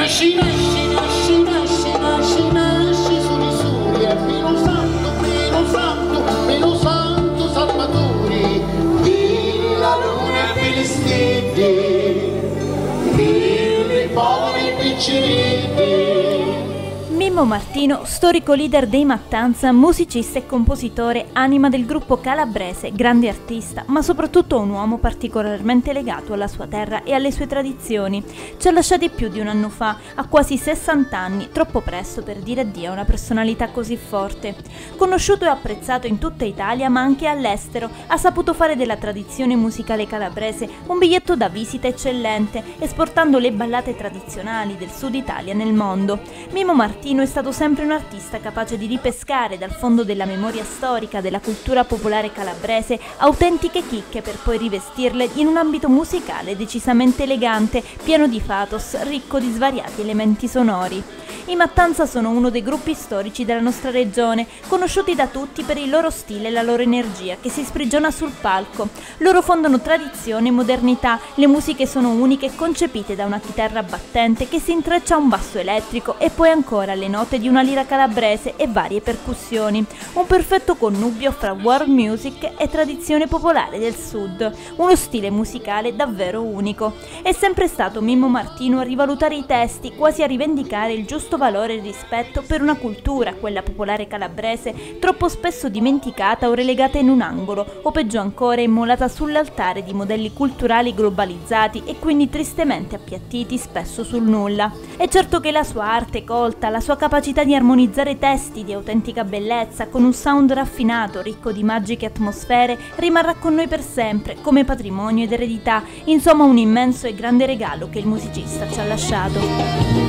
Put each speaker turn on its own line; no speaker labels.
nasci, nasci, nasci, nasci, nasci, nasci su misuri, e fino santo, salvatore, vidi la luna e vi stiti, vidi i poveri picciriti.
Mimmo Martino, storico leader dei Mattanza, musicista e compositore, anima del gruppo calabrese, grande artista, ma soprattutto un uomo particolarmente legato alla sua terra e alle sue tradizioni. Ci ha lasciati più di un anno fa, a quasi 60 anni, troppo presto per dire addio a una personalità così forte. Conosciuto e apprezzato in tutta Italia, ma anche all'estero, ha saputo fare della tradizione musicale calabrese un biglietto da visita eccellente, esportando le ballate tradizionali del Sud Italia nel mondo. Mimmo Martino è stato sempre un artista capace di ripescare dal fondo della memoria storica della cultura popolare calabrese autentiche chicche per poi rivestirle in un ambito musicale decisamente elegante, pieno di pathos, ricco di svariati elementi sonori. I Mattanza sono uno dei gruppi storici della nostra regione, conosciuti da tutti per il loro stile e la loro energia che si sprigiona sul palco. Loro fondano tradizione e modernità, le musiche sono uniche e concepite da una chitarra battente che si intreccia a un basso elettrico e poi ancora le note di una lira calabrese e varie percussioni. Un perfetto connubio fra world music e tradizione popolare del sud, uno stile musicale davvero unico. È sempre stato Mimmo Martino a rivalutare i testi, quasi a rivendicare il giusto valore e rispetto per una cultura, quella popolare calabrese, troppo spesso dimenticata o relegata in un angolo, o peggio ancora immolata sull'altare di modelli culturali globalizzati e quindi tristemente appiattiti spesso sul nulla. È certo che la sua arte colta, la sua capacità di armonizzare testi di autentica bellezza con un sound raffinato, ricco di magiche atmosfere, rimarrà con noi per sempre, come patrimonio ed eredità, insomma un immenso e grande regalo che il musicista ci ha lasciato.